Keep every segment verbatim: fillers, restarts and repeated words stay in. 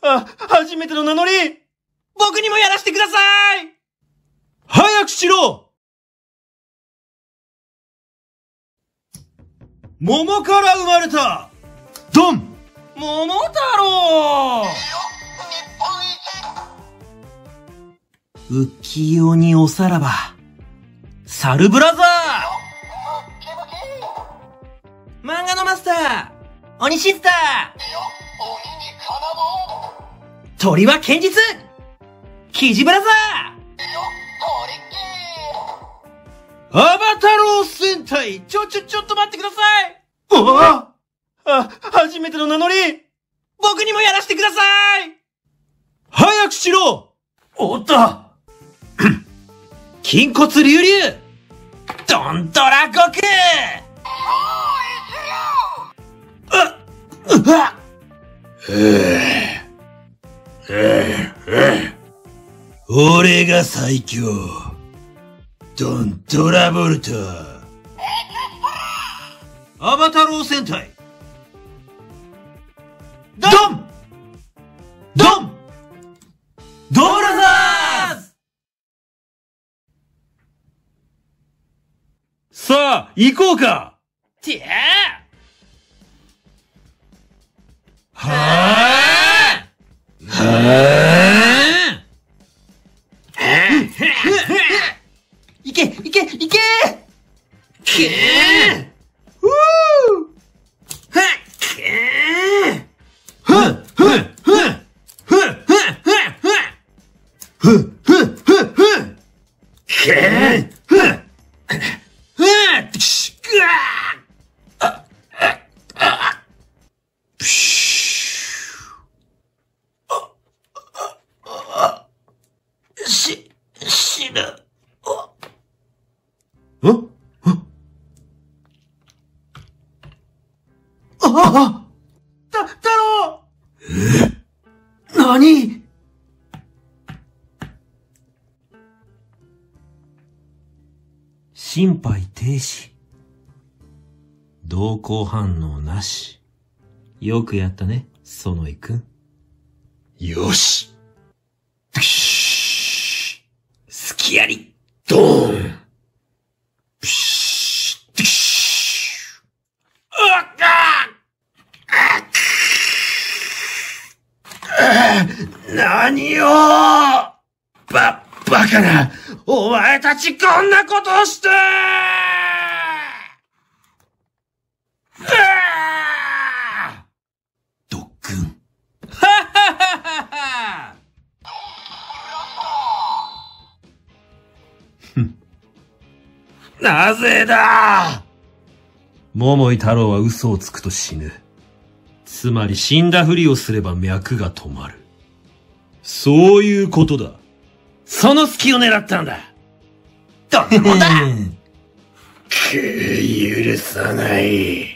あ、初めての名乗り、僕にもやらせてください。早くしろ。桃から生まれたドン桃太郎。浮世におさらばサルブラザー。漫画のマスター鬼シスター。鳥は堅実キジブラザー。アバタロー戦隊。ちょちょちょっと待ってください。ああ、初めての名乗り、僕にもやらせてください。早くしろ。おっと筋骨隆々ドントラゴク。あっうわっ俺が最強ドントラボルト。アバタロー戦隊ドンドンドブラザーズ。さあ行こうか。てあはあはあいけいけいけけーふぅはっけーふんふんふんふんふんふんふんふんふんふんけーふんふんくしっぐわーあああプシュあああし死ぬあんああた、太郎。え何？心肺停止。瞳孔反応なし。よくやったね、園井くん。よし。プシュスキヤリ、ドーン。プシュプシュあっ何をば、バカなお前たちこんなことをしてドックンはははははふんなぜだ。桃井太郎は嘘をつくと死ぬ。つまり死んだふりをすれば脈が止まる。そういうことだ。その隙を狙ったんだ。どんなもんだく許さない。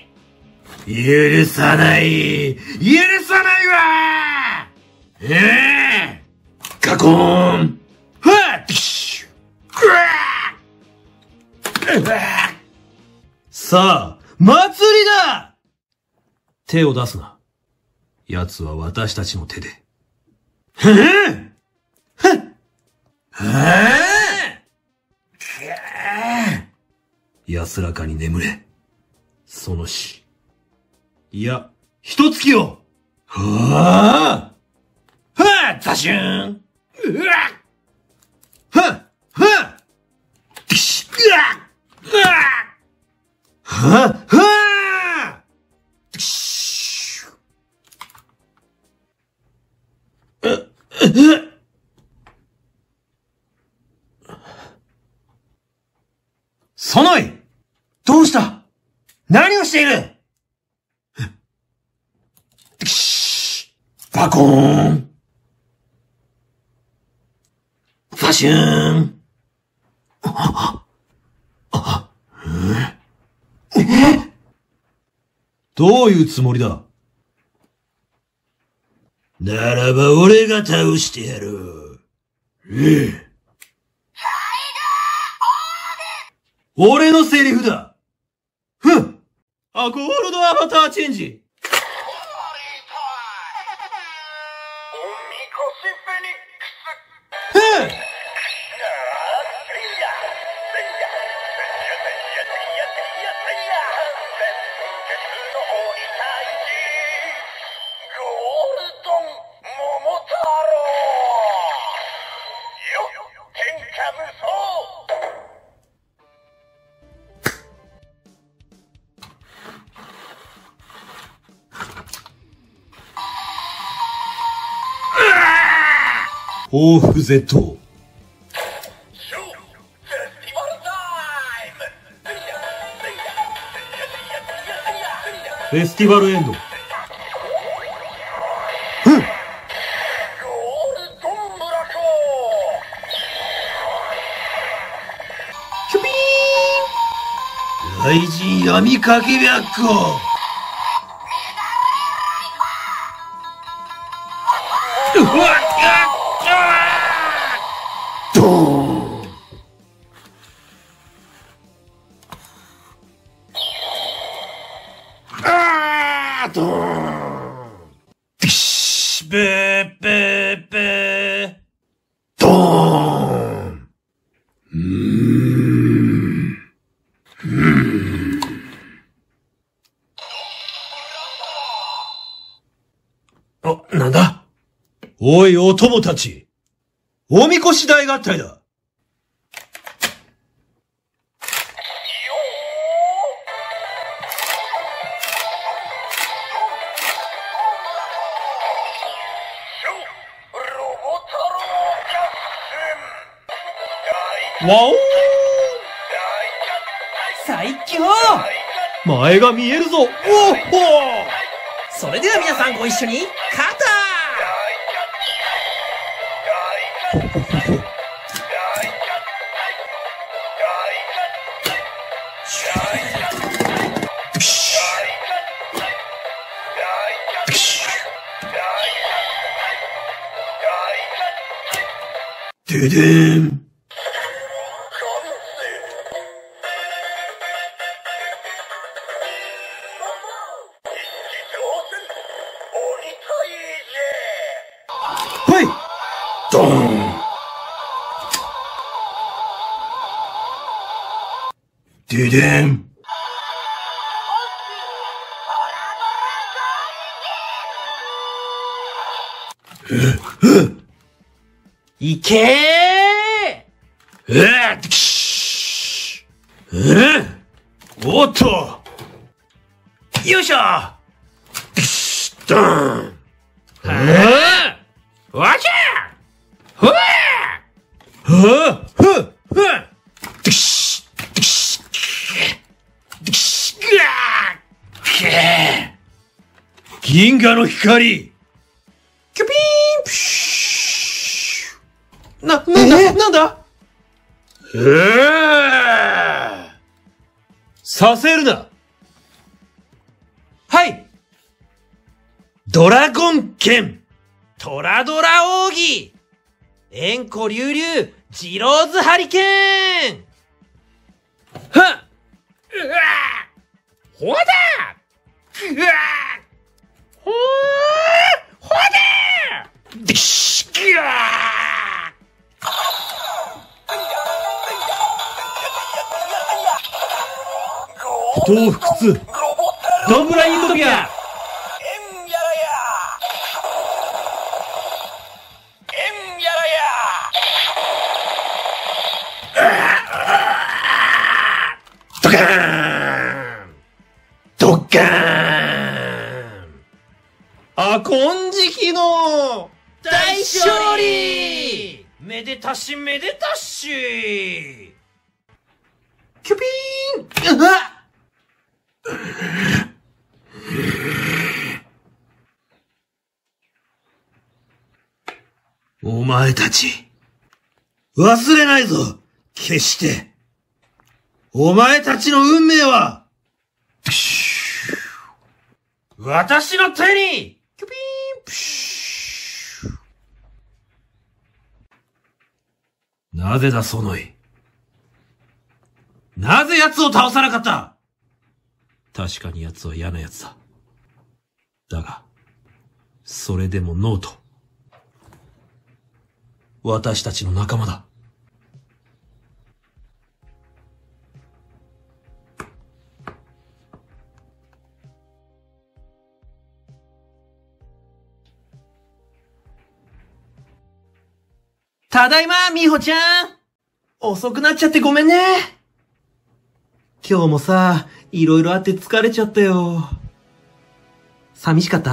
許さない。許さないわええー、カコーンはっティッシュうわさあ、祭りだ。手を出すな。奴は私たちの手で。ふんふんはぁ安らかに眠れ。その死。いや、一月をはぁはぁザシューンうわはぁはぁティッシュうわうわはぁはぁティッシュうっう園井どうした。何をしている。バコーンファシューンああええどういうつもりだ。ならば俺が倒してやろう。ええ俺のセリフだ。ふん。あ、ゴールドアバターチェンジ。 報復絶倒。フェスティバルエンド。雷神闇かけ白虎。うわっドーン。あードーン。ビシッベーベーベードーン。うーんうーん。あ、なんだ。おい、お供たち。おみこし大合体だ。わおー、 最強。 前が見えるぞ。おお、 それでは皆さんご一緒にカタででーん。はいドーン。ででーん。 いけー。 えー、くしー。えー、おっと。よいしょ。くしー、ドーン。えー、わしゃー。ふわー。ふわふわふわ。くしー、くしー。くしー、ぐわー。けー。銀河の光。キュピーン、プシュ。な、なんだ、えー、なんだえー、させるな。はい。ドラゴン剣。 トラドラ奥義。円弧流流、ジローズハリケーン。 はっ。うわー。ほわだー。うわー。ほー。ほわだー。でしっぎゃー。不当不屈ドンブライントピア。ドカーンドカーン。あ、金色の大勝利。めでたしめでたし。 キュピーン。うわっ。お前たち、忘れないぞ、決して。お前たちの運命は、私の手に、キュピーン、プシュなぜだ、ソノイ。なぜ奴を倒さなかった？確かに奴は嫌な奴だ。だが、それでもノーと。 私たちの仲間だ。 ただいま、みほちゃん。遅くなっちゃってごめんね。今日もさ、いろいろあって疲れちゃったよ。寂しかった？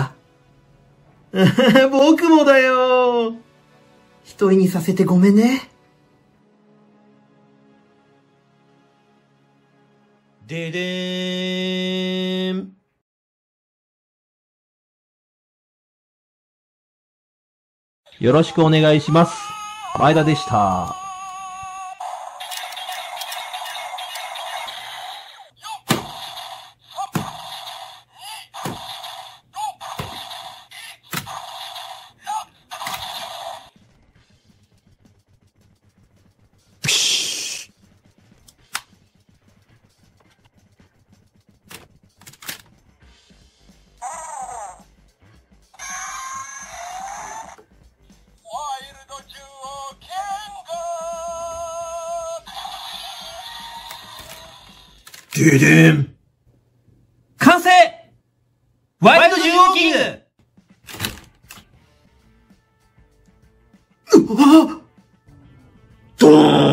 僕もだよ。一人にさせてごめんね。ででーん。 よろしくお願いします。前田でした。 ででん。 完成！ワイルド獣王キング！ うわっ！ドーン！